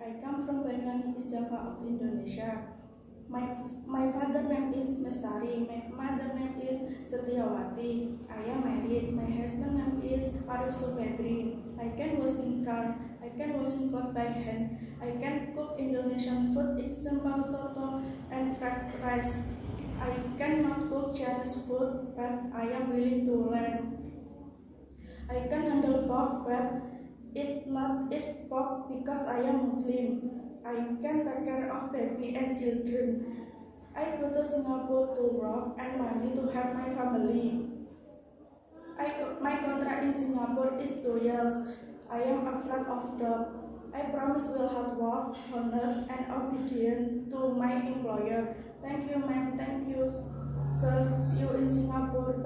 I come from Banyuwangi, East Java of Indonesia. My father name is Mestari. My mother name is Setiawati. I am married. My husband name is Arif Febri. I can wash in car. I can wash in clothes by hand. I can cook Indonesian food, example soto and fried rice. I cannot cook Chinese food, but I am willing to learn. I can handle pork, but not eat pork because I am Muslim. I can take care of baby and children. I go to Singapore to work and money to help my family. My contract in Singapore is 2 years. I am afraid of job. I promise will hard work, honest, and obedient to my employer. Thank you, ma'am. Thank you, sir. See you in Singapore.